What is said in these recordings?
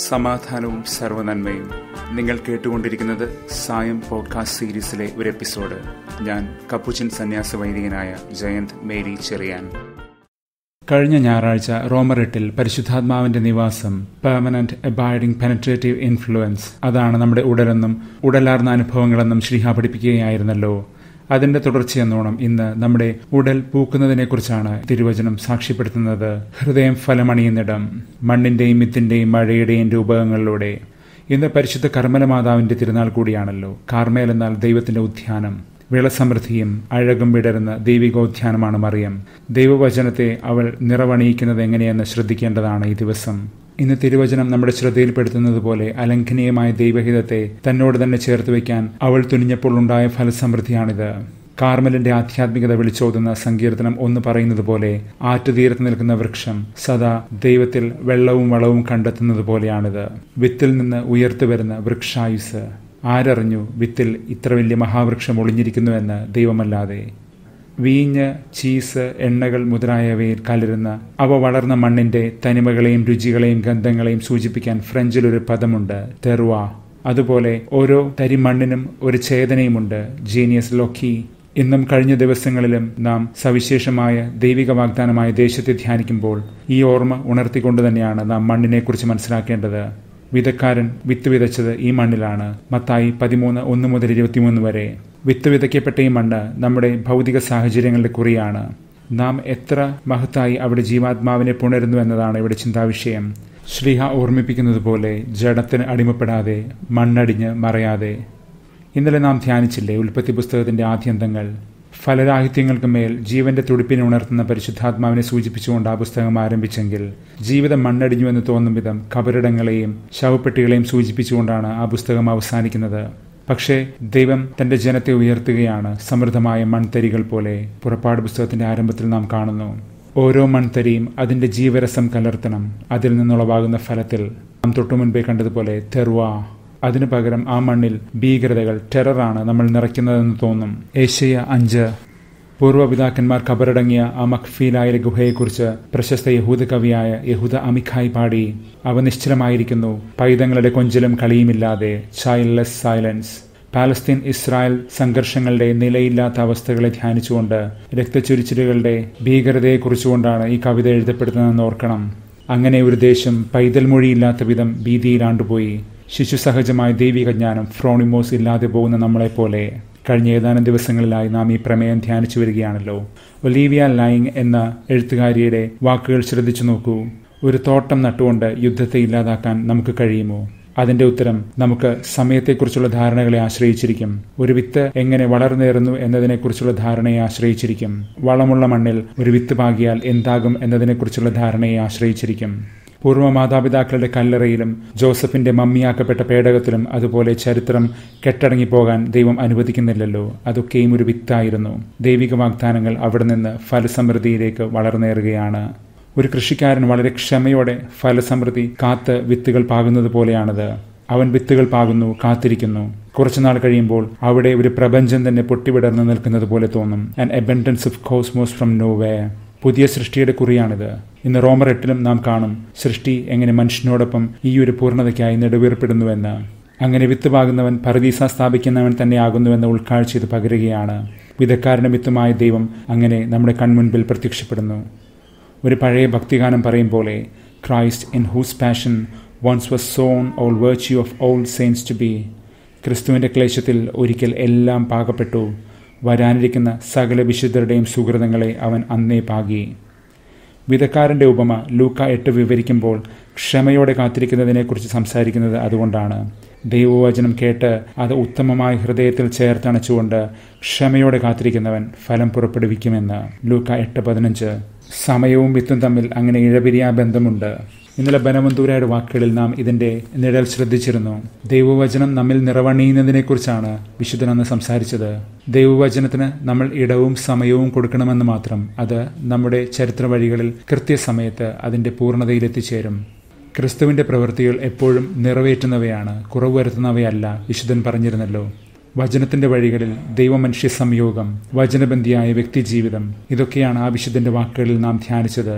സമാധാനവും സർവ്വനന്മയും. നിങ്ങൾ കേട്ടുകൊണ്ടിരിക്കുന്നത് സായം പോഡ്കാസ്റ്റ് സീരീസിലെ ഒരു എപ്പിസോഡ്. ഞാൻ കപ്പുച്ചിൻ സന്യാസ വൈദികനായ ജയന്ത് മേരി ചെറിയാൻ. കഴിഞ്ഞ ഞായറാഴ്ച റോമർ 8 പരിശുദ്ധാത്മാവിന്റെ നിവാസം, പെർമനന്റ് അബൈഡിംഗ് പെനട്രേറ്റീവ് ഇൻഫ്ലുവൻസ്, അതാണ് നമ്മുടെ ഉടലെന്നും ഉടലാർന്ന അനുഭവങ്ങളെന്നും ശ്രീഹ പഠിപ്പിക്കുകയായിരുന്നല്ലോ. അതിന്റെ തുടർച്ചയെന്നോണം ഇന്ന് നമ്മുടെ ഉടൽ പൂക്കുന്നതിനെക്കുറിച്ചാണ് തിരുവചനം സാക്ഷ്യപ്പെടുത്തുന്നത്. ഹൃദയം ഫലമണിയുന്നിടം, മണ്ണിന്റെയും മിത്തിന്റെയും മഴയുടെയും രൂപകങ്ങളിലൂടെ. ഇന്ന് പരിശുദ്ധ കർമ്മലമാതാവിന്റെ തിരുനാൾ കൂടിയാണല്ലോ. കാർമേൽ എന്നാൽ ദൈവത്തിന്റെ ഉദ്യാനം, വിളസമൃദ്ധിയും അഴകും വിടരുന്ന ദൈവികോദ്യാനമാണ് മറിയം. ദൈവവചനത്തെ അവൾ നിറവണിയിക്കുന്നത് എങ്ങനെയെന്ന് ശ്രദ്ധിക്കേണ്ടതാണ് ഈ ദിവസം. ഇന്ന് തിരുവചനം നമ്മുടെ ശ്രദ്ധയിൽപ്പെടുത്തുന്നത് പോലെ അലംഘനീയമായ ദൈവഹിതത്തെ തന്നോട് തന്നെ ചേർത്ത് വയ്ക്കാൻ അവൾ തുനിഞ്ഞപ്പോൾ ഉണ്ടായ ഫലസമൃദ്ധിയാണിത്. കാർമലിന്റെ ആധ്യാത്മികത വിളിച്ചോതുന്ന സങ്കീർത്തനം 1 പറയുന്നത് പോലെ ആറ്റുതീരത്ത് നിൽക്കുന്ന വൃക്ഷം സദാ ദൈവത്തിൽ വെള്ളവും വളവും കണ്ടെത്തുന്നത് പോലെയാണിത്. വിത്തിൽ നിന്ന് ഉയർത്തു വരുന്ന വൃക്ഷായുസ്. ആരറിഞ്ഞു വിത്തിൽ ഇത്ര വലിയ മഹാവൃക്ഷം ഒളിഞ്ഞിരിക്കുന്നുവെന്ന്? ദൈവമല്ലാതെ. വീഞ്ഞ്, ചീസ്, എണ്ണകൾ മുതലായവയിൽ കലരുന്ന അവ വളർന്ന മണ്ണിന്റെ തനിമകളെയും രുചികളെയും ഗന്ധങ്ങളെയും സൂചിപ്പിക്കാൻ ഫ്രഞ്ചിലൊരു പദമുണ്ട്, തെറുവ. അതുപോലെ ഓരോ തരി മണ്ണിനും ഒരു ചേതനയുമുണ്ട്, ജീനിയസ് ലോക്കി. ഇന്നും കഴിഞ്ഞ ദിവസങ്ങളിലും നാം സവിശേഷമായ ദൈവിക വാഗ്ദാനമായ ദേശത്തെ ധ്യാനിക്കുമ്പോൾ ഈ ഓർമ്മ ഉണർത്തിക്കൊണ്ട് തന്നെയാണ് നാം മണ്ണിനെക്കുറിച്ച് മനസ്സിലാക്കേണ്ടത്. വിതക്കാരൻ വിത്ത് വിതച്ചത് ഈ മണ്ണിലാണ്. മത്തായി 13:1-23 വരെ. വിത്ത് വിതയ്ക്കപ്പെട്ട ഈ മണ്ണ് നമ്മുടെ ഭൗതിക സാഹചര്യങ്ങളുടെ കുറിയാണ്. നാം എത്ര മഹത്തായി അവിടെ ജീവാത്മാവിനെ പുണരുന്നു എന്നതാണ് ഇവിടെ ചിന്താവിഷയം. ശ്രീഹ ഓർമ്മിപ്പിക്കുന്നത് പോലെ ജഡത്തിന് അടിമപ്പെടാതെ, മണ്ണടിഞ്ഞ് മറയാതെ. ഇന്നലെ നാം ധ്യാനിച്ചില്ലേ ഉൽപ്പത്തി പുസ്തകത്തിന്റെ ആദ്യന്തങ്ങൾ? ഫലരാഹിത്യങ്ങൾക്ക് മേൽ ജീവന്റെ തുടിപ്പിനെ ഉണർത്തുന്ന പരിശുദ്ധാത്മാവിനെ സൂചിപ്പിച്ചുകൊണ്ട് ആ പുസ്തകം ആരംഭിച്ചെങ്കിൽ, ജീവിതം മണ്ണടിഞ്ഞുവെന്ന് തോന്നും വിധം കബറിടങ്ങളെയും ശവപ്പെട്ടികളെയും സൂചിപ്പിച്ചുകൊണ്ടാണ് ആ പുസ്തകം അവസാനിക്കുന്നത്. പക്ഷേ ദൈവം തന്റെ ജനത്തെ ഉയർത്തുകയാണ് സമൃദ്ധമായ മൺതരികൾ പോലെ. പുറപ്പാട് പുസ്തകത്തിന്റെ ആരംഭത്തിൽ നാം കാണുന്നു, ഓരോ മൺതരിയും അതിന്റെ ജീവരസം കലർത്തണം, അതിൽ നിന്നുളവാകുന്ന ഫലത്തിൽ. നാം തൊട്ടുമുൻപേ കണ്ടതുപോലെ തെറുവ. അതിനു പകരം ആ മണ്ണിൽ ഭീകരതകൾ, ടെററാണ് നമ്മൾ നിറയ്ക്കുന്നതെന്ന് തോന്നും. ഏശയ്യ 5. പൂർവ്വപിതാക്കന്മാർ കബറടങ്ങിയ ആ മഖ്ഫീലായിലെ ഗുഹയെക്കുറിച്ച് പ്രശസ്ത യഹൂദ കവിയായ യഹൂദ അമിഖായി പാടി. അവ നിശ്ചലമായിരിക്കുന്നു, പൈതങ്ങളുടെ കൊഞ്ചലും കളിയുമില്ലാതെ, ചൈൽഡ്ലെസ് സൈലൻസ്. പാലസ്തീൻ ഇസ്രായേൽ സംഘർഷങ്ങളുടെ നിലയില്ലാത്ത അവസ്ഥകളെ ധ്യാനിച്ചുകൊണ്ട്, രക്തച്ചൊരിച്ചിലുകളുടെ ഭീകരതയെക്കുറിച്ചുകൊണ്ടാണ് ഈ കവിത എഴുതപ്പെടുന്നതെന്ന് ഓർക്കണം. അങ്ങനെ ഒരു ദേശം പൈതൽ മൊഴിയില്ലാത്ത വിധം ഭീതിയിലാണ്ടുപോയി. ശിശുസഹജമായ ദൈവിക ജ്ഞാനം, ഫ്രോണിമോസ്, ഇല്ലാതെ പോകുന്ന നമ്മളെപ്പോലെ. കഴിഞ്ഞ ഏതാനും ദിവസങ്ങളിലായി നാം ഈ പ്രമേയം ധ്യാനിച്ചു വരികയാണല്ലോ. ഒലീവിയ ലൈങ് എന്ന എഴുത്തുകാരിയുടെ വാക്കുകൾ ശ്രദ്ധിച്ചു നോക്കൂ. ഒരു തോട്ടം നട്ടുകൊണ്ട് യുദ്ധത്തെ ഇല്ലാതാക്കാൻ നമുക്ക് കഴിയുമോ? അതിന്റെ ഉത്തരം നമുക്ക് സമയത്തെക്കുറിച്ചുള്ള ധാരണകളെ ആശ്രയിച്ചിരിക്കും. ഒരു വിത്ത് എങ്ങനെ വളർന്നേറുന്നു എന്നതിനെക്കുറിച്ചുള്ള ധാരണയെ ആശ്രയിച്ചിരിക്കും. വളമുള്ള മണ്ണിൽ ഒരു വിത്ത് പാകിയാൽ എന്താകും എന്നതിനെക്കുറിച്ചുള്ള ധാരണയെ ആശ്രയിച്ചിരിക്കും. പൂർവ്വ മാതാപിതാക്കളുടെ കല്ലറയിലും ജോസഫിന്റെ മമ്മിയാക്കപ്പെട്ട പേടകത്തിലും അതുപോലെ ചരിത്രം കെട്ടടങ്ങിപ്പോകാൻ ദൈവം അനുവദിക്കുന്നില്ലല്ലോ. അതൊക്കെയും ഒരു വിത്തായിരുന്നു. ദൈവിക വാഗ്ദാനങ്ങൾ അവിടെ നിന്ന് ഫലസമൃദ്ധിയിലേക്ക് വളർന്നേറുകയാണ്. ഒരു കൃഷിക്കാരൻ വളരെ ക്ഷമയോടെ ഫലസമൃദ്ധി കാത്ത് വിത്തുകൾ പാകുന്നത് പോലെയാണത്. അവൻ വിത്തുകൾ പാകുന്നു, കാത്തിരിക്കുന്നു. കുറച്ചുനാൾ കഴിയുമ്പോൾ അവിടെ ഒരു പ്രപഞ്ചം തന്നെ പൊട്ടിവിടർന്ന് നിൽക്കുന്നത് പോലെ തോന്നും. An abundance of cosmos from nowhere. പുതിയ സൃഷ്ടിയുടെ കുറിയാണിത്. ഇന്ന് റോമർ 8 നാം കാണും സൃഷ്ടി എങ്ങനെ മനുഷ്യനോടൊപ്പം ഈ ഒരു പൂർണ്ണതയ്ക്കായി നെടുവീർപ്പെടുന്നുവെന്ന്. അങ്ങനെ വിത്ത് പാകുന്നവൻ പറുദീസ സ്ഥാപിക്കുന്നവൻ തന്നെയാകുന്നുവെന്ന ഉൾക്കാഴ്ച ഇത് പകരുകയാണ്. വിതക്കാരന്റെ വിത്തുമായ ദൈവം അങ്ങനെ നമ്മുടെ കൺമുൻപിൽ പ്രത്യക്ഷപ്പെടുന്നു. ഒരു പഴയ ഭക്തിഗാനം പറയും പോലെ, Christ in whose passion once was sown all virtue of all saints to be. ക്രിസ്തുവിന്റെ ക്ലേശത്തിൽ ഒരിക്കൽ എല്ലാം പാകപ്പെട്ടു, വരാനിരിക്കുന്ന സകല വിശുദ്ധരുടെയും സുഹൃതങ്ങളെ അവൻ അന്നേ പാകി. വിതക്കാരന്റെ ഉപമ ലൂക്ക 8 വിവരിക്കുമ്പോൾ ക്ഷമയോടെ കാത്തിരിക്കുന്നതിനെക്കുറിച്ച് സംസാരിക്കുന്നത് അതുകൊണ്ടാണ്. ദൈവവചനം കേട്ട് അത് ഉത്തമമായ ഹൃദയത്തിൽ ചേർത്തണച്ചുകൊണ്ട് ക്ഷമയോടെ കാത്തിരിക്കുന്നവൻ ഫലം പുറപ്പെടുവിക്കുമെന്ന്. ലൂക്ക 8:15. സമയവും വിത്തും തമ്മിൽ അങ്ങനെ ഇഴപിരിയാ ബന്ധമുണ്ട്. ഇന്നലെ ബനവന്തൂരയുടെ വാക്കുകളിൽ നാം ഇതിന്റെ നിഴൽ ശ്രദ്ധിച്ചിരുന്നു. ദൈവവചനം നമ്മിൽ നിറവണിയുന്നതിനെക്കുറിച്ചാണ് വിശുദ്ധൻ അന്ന് സംസാരിച്ചത്. ദൈവവചനത്തിന് നമ്മൾ ഇടവും സമയവും കൊടുക്കണമെന്ന് മാത്രം. അത് നമ്മുടെ ചരിത്ര വഴികളിൽ കൃത്യസമയത്ത് അതിന്റെ പൂർണ്ണതയിലെത്തിച്ചേരും. ക്രിസ്തുവിന്റെ പ്രവൃത്തികൾ എപ്പോഴും നിറവേറ്റുന്നവയാണ്, കുറവ് വരുത്തുന്നവയല്ല. വിശുദ്ധൻ പറഞ്ഞിരുന്നല്ലോ. വചനത്തിന്റെ വഴികളിൽ ദൈവമനുഷ്യ സംയോഗം, വചനബന്ധിയായ വ്യക്തിജീവിതം, ഇതൊക്കെയാണ് ആ വിശുദ്ധന്റെ വാക്കുകളിൽ നാം ധ്യാനിച്ചത്.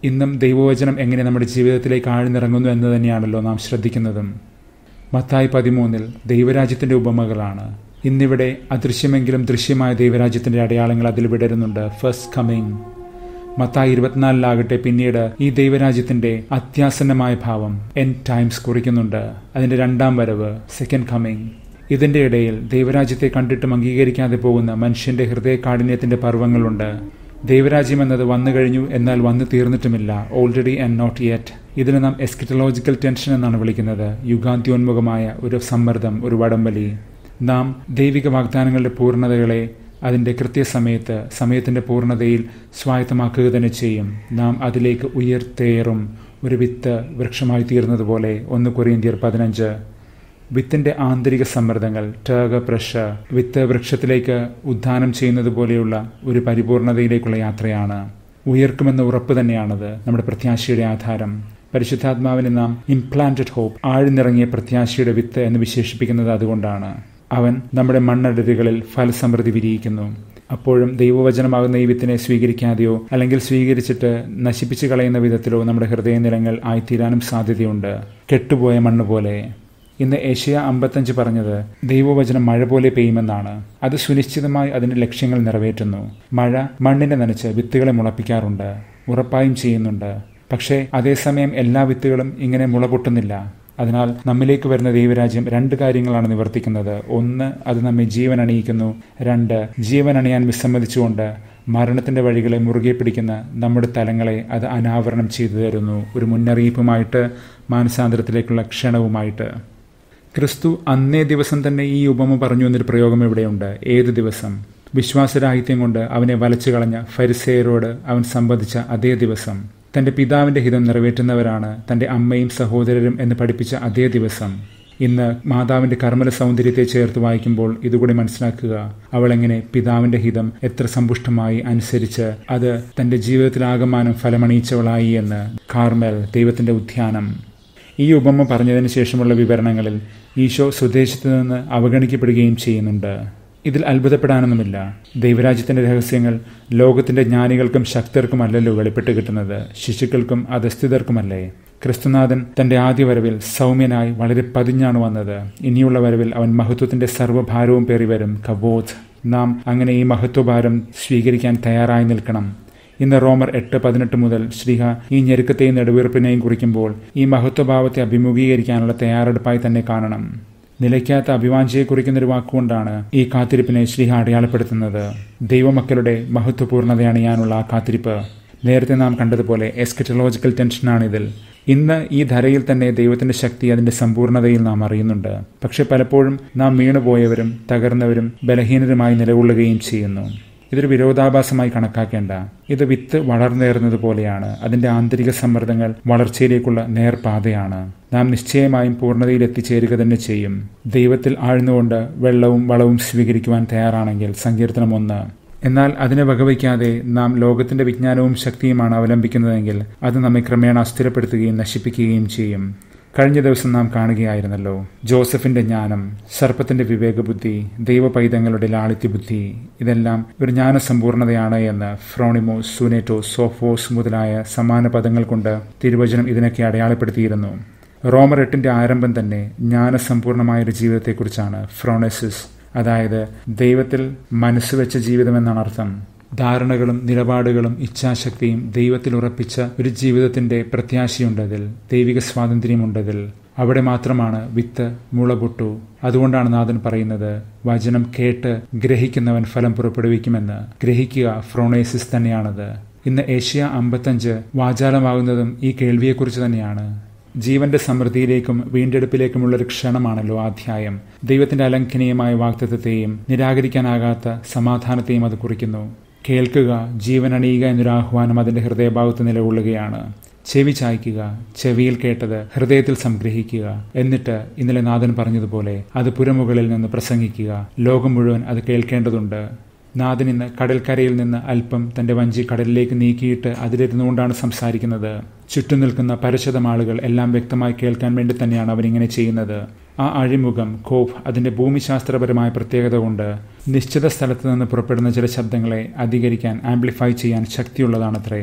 ഇന്നും ദൈവവചനം എങ്ങനെ നമ്മുടെ ജീവിതത്തിലേക്ക് ആഴ്ന്നിറങ്ങുന്നു എന്ന് തന്നെയാണല്ലോ നാം ശ്രദ്ധിക്കുന്നതും. മത്തായി 13 ദൈവരാജ്യത്തിന്റെ ഉപമകളാണ്. ഇന്നിവിടെ അദൃശ്യമെങ്കിലും ദൃശ്യമായ ദൈവരാജ്യത്തിന്റെ അടയാളങ്ങൾ അതിൽ വിടരുന്നുണ്ട്. First coming. മത്തായി 24 പിന്നീട് ഈ ദൈവരാജ്യത്തിന്റെ അത്യാസന്നമായ ഭാവം എൻഡ് ടൈംസ് കുറിക്കുന്നുണ്ട്. അതിന്റെ രണ്ടാം വരവ്, സെക്കൻഡ് കമ്മിങ്. ഇതിന്റെ ഇടയിൽ ദൈവരാജ്യത്തെ കണ്ടിട്ടും അംഗീകരിക്കാതെ പോകുന്ന മനുഷ്യന്റെ ഹൃദയകാഠിന്യത്തിന്റെ പർവ്വങ്ങളുണ്ട്. ദൈവരാജ്യം എന്നത് വന്നു കഴിഞ്ഞു, എന്നാൽ വന്നു തീർന്നിട്ടുമില്ല. Already and not yet. ഇതിന് നാം എസ്കറ്റോളജിക്കൽ ടെൻഷൻ എന്നാണ് വിളിക്കുന്നത്. യുഗാന്ത്യോന്മുഖമായ ഒരു സമ്മർദ്ദം, ഒരു വടംവലി. നാം ദൈവിക വാഗ്ദാനങ്ങളുടെ പൂർണ്ണതകളെ അതിൻ്റെ കൃത്യസമയത്ത്, സമയത്തിൻ്റെ പൂർണ്ണതയിൽ സ്വായത്തമാക്കുക തന്നെ ചെയ്യും. നാം അതിലേക്ക് ഉയർത്തേറും. ഒരു വിത്ത് വൃക്ഷമായി തീർന്നതുപോലെ. 1 കൊരിന്ത്യർ 15. വിത്തിന്റെ ആന്തരിക സമ്മർദ്ദങ്ങൾ, 𝗧𝗘𝗥𝗥𝗢𝗥, വിത്ത് വൃക്ഷത്തിലേക്ക് ഉദ്ധാനം ചെയ്യുന്നത് പോലെയുള്ള ഒരു പരിപൂർണതയിലേക്കുള്ള യാത്രയാണ്. ഉയർക്കുമെന്ന ഉറപ്പ് തന്നെയാണത് നമ്മുടെ പ്രത്യാശയുടെ ആധാരം. പരിശുദ്ധാത്മാവിനെ നാം ഇംപ്ലാന്റഡ് ഹോപ്പ്, ആഴ്ന്നിറങ്ങിയ പ്രത്യാശയുടെ വിത്ത് എന്ന് വിശേഷിപ്പിക്കുന്നത് അതുകൊണ്ടാണ്. അവൻ നമ്മുടെ മണ്ണടരുകളിൽ ഫലസമൃദ്ധി വിരിയിക്കുന്നു. അപ്പോഴും ദൈവവചനമാകുന്ന ഈ വിത്തിനെ സ്വീകരിക്കാതെയോ അല്ലെങ്കിൽ സ്വീകരിച്ചിട്ട് നശിപ്പിച്ചു കളയുന്ന വിധത്തിലോ നമ്മുടെ ഹൃദയനിലങ്ങൾ ആയിത്തീരാനും സാധ്യതയുണ്ട്. കെട്ടുപോയ മണ്ണ് പോലെ. ഇന്ന് യെശയ്യാ 55 പറഞ്ഞത് ദൈവവചനം മഴ പോലെ പെയ്യുമെന്നാണ്. അത് സുനിശ്ചിതമായി അതിന്റെ ലക്ഷ്യങ്ങൾ നിറവേറ്റുന്നു. മഴ മണ്ണിനെ നനച്ച് വിത്തുകളെ മുളപ്പിക്കാറുണ്ട്, ഉറപ്പായും ചെയ്യുന്നുണ്ട്. പക്ഷേ അതേസമയം എല്ലാ വിത്തുകളും ഇങ്ങനെ മുള പൊട്ടുന്നില്ല. അതിനാൽ നമ്മിലേക്ക് വരുന്ന ദൈവരാജ്യം 2 കാര്യങ്ങളാണ് നിവർത്തിക്കുന്നത്. 1, അത് നമ്മെ ജീവൻ അണിയിക്കുന്നു. 2, ജീവൻ അണിയാൻ വിസമ്മതിച്ചുകൊണ്ട് മരണത്തിന്റെ വഴികളെ മുറുകെ പിടിക്കുന്ന നമ്മുടെ തലങ്ങളെ അത് അനാവരണം ചെയ്തു തരുന്നു. ഒരു മുന്നറിയിപ്പുമായിട്ട്, മാനസാന്തരത്തിലേക്കുള്ള ക്ഷണവുമായിട്ട്. ക്രിസ്തു അന്നേ ദിവസം തന്നെ ഈ ഉപമ പറഞ്ഞു എന്നൊരു പ്രയോഗം ഇവിടെയുണ്ട്. ഏത് ദിവസം? വിശ്വാസരാഹിത്യം കൊണ്ട് അവനെ വലച്ചു കളഞ്ഞ ഫരിസേയരോട് അവൻ സംവദിച്ച അതേ ദിവസം. തന്റെ പിതാവിന്റെ ഹിതം നിറവേറ്റുന്നവരാണ് തന്റെ അമ്മയും സഹോദരരും എന്ന് പഠിപ്പിച്ച അതേ ദിവസം. ഇന്ന് മാതാവിന്റെ കർമ്മല സൗന്ദര്യത്തെ ചേർത്ത് വായിക്കുമ്പോൾ ഇതുകൂടി മനസ്സിലാക്കുക. അവളെങ്ങനെ പിതാവിന്റെ ഹിതം എത്ര സമ്പുഷ്ടമായി അനുസരിച്ച് അത് തന്റെ ജീവിതത്തിലാകമാനം ഫലമണിയിച്ചവളായി എന്ന്. കാർമൽ, ദൈവത്തിന്റെ ഉദ്യാനം. ഈ ഉപമ പറഞ്ഞതിന് ശേഷമുള്ള വിവരണങ്ങളിൽ ഈശോ സ്വദേശത്ത് നിന്ന് അവഗണിക്കപ്പെടുകയും ചെയ്യുന്നുണ്ട്. ഇതിൽ അത്ഭുതപ്പെടാനൊന്നുമില്ല. ദൈവരാജ്യത്തിന്റെ രഹസ്യങ്ങൾ ലോകത്തിന്റെ ജ്ഞാനികൾക്കും ശക്തർക്കും അല്ലല്ലോ വെളിപ്പെട്ട് കിട്ടുന്നത്, ശിശുക്കൾക്കും അധസ്ഥിതർക്കുമല്ലേ. ക്രിസ്തുനാഥൻ തന്റെ ആദ്യ വരവിൽ സൗമ്യനായി വളരെ പതിഞ്ഞാണ് വന്നത്. ഇനിയുള്ള വരവിൽ അവൻ മഹത്വത്തിന്റെ സർവ്വഭാരവും പേറി വരും. കവോത്. നാം അങ്ങനെ ഈ മഹത്വഭാരം സ്വീകരിക്കാൻ തയ്യാറായി നിൽക്കണം. ഇന്ന് റോമർ 8:18 മുതൽ ശ്രീഹ ഈ ഞെരുക്കത്തെയും നെടുവീർപ്പിനെയും കുറിക്കുമ്പോൾ ഈ മഹത്വഭാവത്തെ അഭിമുഖീകരിക്കാനുള്ള തയ്യാറെടുപ്പായി തന്നെ കാണണം. നിലയ്ക്കാത്ത അഭിവാഞ്ചയെ കുറിക്കുന്നൊരു വാക്കുകൊണ്ടാണ് ഈ കാത്തിരിപ്പിനെ ശ്രീഹ അടയാളപ്പെടുത്തുന്നത്. ദൈവമക്കളുടെ മഹത്വപൂർണ്ണതയണിയാനുള്ള ആ കാത്തിരിപ്പ്. നേരത്തെ നാം കണ്ടതുപോലെ എസ്കറ്റോളജിക്കൽ ടെൻഷനാണിതിൽ. ഇന്ന് ഈ ധരയിൽ തന്നെ ദൈവത്തിന്റെ ശക്തി അതിന്റെ സമ്പൂർണ്ണതയിൽ നാം അറിയുന്നുണ്ട്. പക്ഷെ പലപ്പോഴും നാം വീണുപോയവരും തകർന്നവരും ബലഹീനരുമായി നിലകൊള്ളുകയും ചെയ്യുന്നു. ഇതൊരു വിരോധാഭാസമായി കണക്കാക്കേണ്ട. ഇത് വിത്ത് വളർന്നേറുന്നതുപോലെയാണ്. അതിന്റെ ആന്തരിക സമ്മർദ്ദങ്ങൾ വളർച്ചയിലേക്കുള്ള നേർപാതയാണ്. നാം നിശ്ചയമായും പൂർണ്ണതയിൽ എത്തിച്ചേരുക തന്നെ ചെയ്യും. ദൈവത്തിൽ ആഴ്ന്നുകൊണ്ട് വെള്ളവും വളവും സ്വീകരിക്കുവാൻ തയ്യാറാണെങ്കിൽ. സങ്കീർത്തനം 1. എന്നാൽ അതിനെ വകവയ്ക്കാതെ നാം ലോകത്തിന്റെ വിജ്ഞാനവും ശക്തിയുമാണ് അവലംബിക്കുന്നതെങ്കിൽ അത് നമ്മെ ക്രമേണ അസ്ഥിരപ്പെടുത്തുകയും നശിപ്പിക്കുകയും ചെയ്യും. കഴിഞ്ഞ ദിവസം നാം കാണുകയായിരുന്നല്ലോ ജോസഫിന്റെ ജ്ഞാനം, സർപ്പത്തിന്റെ വിവേകബുദ്ധി, ദൈവപൈതങ്ങളുടെ ലാളിത്യബുദ്ധി. ഇതെല്ലാം ഒരു ജ്ഞാനസമ്പൂർണതയാണ് എന്ന് ഫ്രോണിമോസ്, സുനേറ്റോസ്, സോഫോസ് മുതലായ സമാന പദങ്ങൾ കൊണ്ട് തിരുവചനം ഇതിനൊക്കെ അടയാളപ്പെടുത്തിയിരുന്നു. റോമർ 8 ആരംഭം തന്നെ ജ്ഞാനസമ്പൂർണമായൊരു ജീവിതത്തെക്കുറിച്ചാണ്. ഫ്രോണസിസ്, അതായത് ദൈവത്തിൽ മനസ്സുവെച്ച ജീവിതമെന്നാണ് അർത്ഥം. ധാരണകളും നിലപാടുകളും ഇച്ഛാശക്തിയും ദൈവത്തിൽ ഉറപ്പിച്ച ഒരു ജീവിതത്തിന്റെ പ്രത്യാശയുണ്ടതിൽ, ദൈവിക സ്വാതന്ത്ര്യമുണ്ടതിൽ. അവിടെ മാത്രമാണ് വിത്ത് മുളപൊട്ടു. അതുകൊണ്ടാണ് നാഥൻ പറയുന്നത്, വചനം കേട്ട് ഗ്രഹിക്കുന്നവൻ ഫലം പുറപ്പെടുവിക്കുമെന്ന്. ഗ്രഹിക്കുക ഫ്രോണേസിസ് തന്നെയാണത്. ഇന്ന് യെശയ്യാ 55 വാചാലമാകുന്നതും ഈ കേൾവിയെക്കുറിച്ച് തന്നെയാണ്. ജീവന്റെ സമൃദ്ധിയിലേക്കും വീണ്ടെടുപ്പിലേക്കുമുള്ളൊരു ക്ഷണമാണല്ലോ അധ്യായം. ദൈവത്തിന്റെ അലംഘനീയമായ വാഗ്ദത്തത്തെയും നിരാകരിക്കാനാകാത്ത സമാധാനത്തെയും അത് കുറിക്കുന്നു. കേൾക്കുക, ജീവൻ അണിയുക എന്നൊരു ആഹ്വാനം അതിന്റെ ഹൃദയഭാഗത്ത് നിലകൊള്ളുകയാണ്. ചെവി ചായ്ക്കുക, ചെവിയിൽ കേട്ടത് ഹൃദയത്തിൽ സംഗ്രഹിക്കുക. എന്നിട്ട് ഇന്നലെ നാഥൻ പറഞ്ഞതുപോലെ അത് പുരമുകളിൽ നിന്ന് പ്രസംഗിക്കുക. ലോകം മുഴുവൻ അത് കേൾക്കേണ്ടതുണ്ട്. നാഥൻ ഇന്ന് കടൽക്കരയിൽ നിന്ന് അല്പം തന്റെ വഞ്ചി കടലിലേക്ക് നീക്കിയിട്ട് അതിലിരുന്നുകൊണ്ടാണ് സംസാരിക്കുന്നത്. ചുറ്റും നിൽക്കുന്ന പരശതം ആളുകൾ എല്ലാം വ്യക്തമായി കേൾക്കാൻ വേണ്ടി തന്നെയാണ് അവരിങ്ങനെ ചെയ്യുന്നത്. ആ അഴിമുഖം, കോഫ്, അതിന്റെ ഭൂമിശാസ്ത്രപരമായ പ്രത്യേകത കൊണ്ട് നിശ്ചിത സ്ഥലത്ത് നിന്ന് പുറപ്പെടുന്ന ചില ശബ്ദങ്ങളെ അധികരിക്കാൻ, ആംപ്ലിഫൈ ചെയ്യാൻ ശക്തിയുള്ളതാണത്രേ.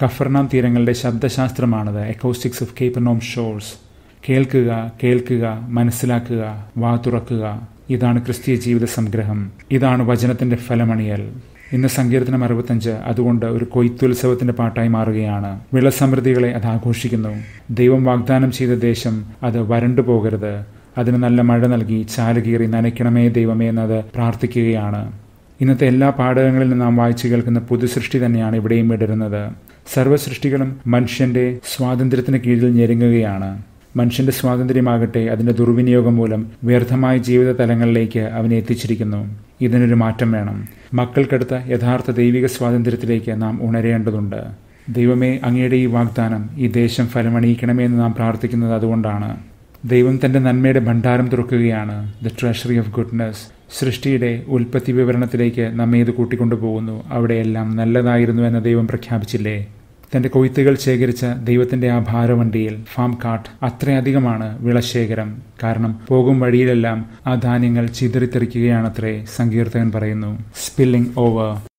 കഫർനാം തീരങ്ങളുടെ ശബ്ദശാസ്ത്രമാണത്, അക്കോസ്റ്റിക്സ് ഓഫ് കേപ്പർനോം ഷോർസ്. കേൾക്കുക, കേൾക്കുക, മനസ്സിലാക്കുക, വാ തുറക്കുക. ഇതാണ് ക്രിസ്തീയ ജീവിത സംഗ്രഹം. ഇതാണ് വചനത്തിന്റെ ഫലമണിയൽ. ഇന്ന് സങ്കീർത്തനം 65 അതുകൊണ്ട് ഒരു കൊയ്ത്തുത്സവത്തിന്റെ പാട്ടായി മാറുകയാണ്. വിളസമൃദ്ധികളെ അത് ആഘോഷിക്കുന്നു. ദൈവം വാഗ്ദാനം ചെയ്ത ദേശം അത് വരണ്ടു പോകരുത്, അതിന് നല്ല മഴ നൽകി ചാലുകീറി നനയ്ക്കണമേ ദൈവമേ എന്നത് പ്രാർത്ഥിക്കുകയാണ്. ഇന്നത്തെ എല്ലാ പാഠകങ്ങളിലും നാം വായിച്ചു കേൾക്കുന്ന പുതുസൃഷ്ടി തന്നെയാണ് ഇവിടെയും വിടരുന്നത്. സർവ്വസൃഷ്ടികളും മനുഷ്യന്റെ സ്വാതന്ത്ര്യത്തിന് കീഴിൽ ഞെരുങ്ങുകയാണ്. മനുഷ്യന്റെ സ്വാതന്ത്ര്യമാകട്ടെ അതിന്റെ ദുർവിനിയോഗം മൂലം വ്യർത്ഥമായ ജീവിത തലങ്ങളിലേക്ക് അവനെ എത്തിച്ചിരിക്കുന്നു. ഇതിനൊരു മാറ്റം വേണം. മക്കൾക്കടുത്ത യഥാർത്ഥ ദൈവിക സ്വാതന്ത്ര്യത്തിലേക്ക് നാം ഉണരേണ്ടതുണ്ട്. ദൈവമേ, അങ്ങയുടെ ഈ വാഗ്ദാനം ഈ ദേശം ഫലമണിയിക്കണമേ എന്ന് നാം പ്രാർത്ഥിക്കുന്നത് അതുകൊണ്ടാണ്. ദൈവം തന്റെ നന്മയുടെ ഭണ്ഡാരം തുറക്കുകയാണ്, ദ ട്രഷറി ഓഫ് ഗുഡ്നസ്. സൃഷ്ടിയുടെ ഉൽപ്പത്തി വിവരണത്തിലേക്ക് നമ്മെ ഇത് കൂട്ടിക്കൊണ്ടുപോകുന്നു. അവിടെയെല്ലാം നല്ലതായിരുന്നു എന്ന് ദൈവം പ്രഖ്യാപിച്ചില്ലേ? തന്റെ കൊയ്ത്തുകൾ ശേഖരിച്ച ദൈവത്തിന്റെ ആ ഭാരവണ്ടിയിൽ, ഫാം കാർട്ട്, അത്രയധികമാണ് വിളശേഖരം. കാരണം പോകും വഴിയിലെല്ലാം ആ ധാന്യങ്ങൾ ചിതറിത്തെറിക്കുകയാണത്രേ, സങ്കീർത്തകൻ പറയുന്നു. Spilling over.